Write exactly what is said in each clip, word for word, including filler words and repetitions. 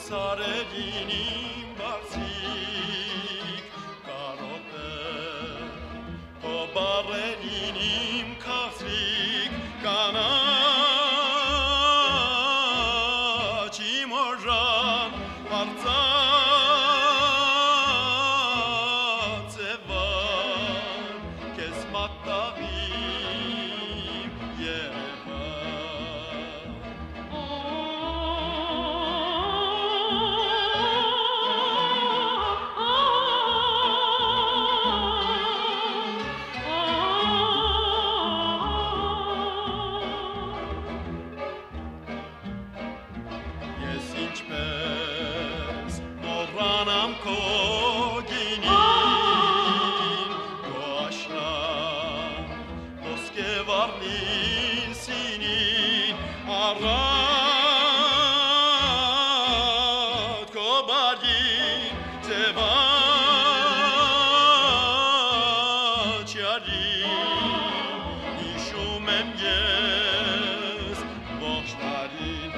Սարերինիմ բարձիկ կարոտ է Քո բառերինիմ քաղցրիկ կանաչ իմ օժան արծաթ ձևան քեզ մատաղիմ Երևան Ես ինչպես մոռանամ քո գինին քո աշնան ոսկեվառնի սինին առատ քո բարին ձևաչարին հիշում եմ ես ողջ տարին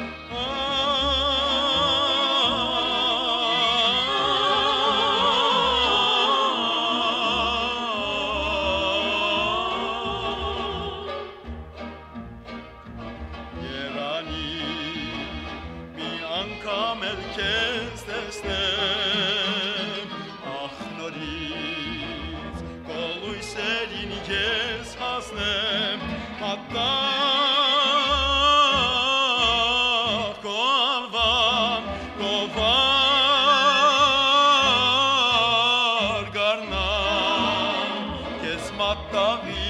Անգամ էլ քեզ տեսնեմ ախ նորից քո լույսերին ես հասնեմ հատավ քո անվան քո վար գարնան քեզ մատաղի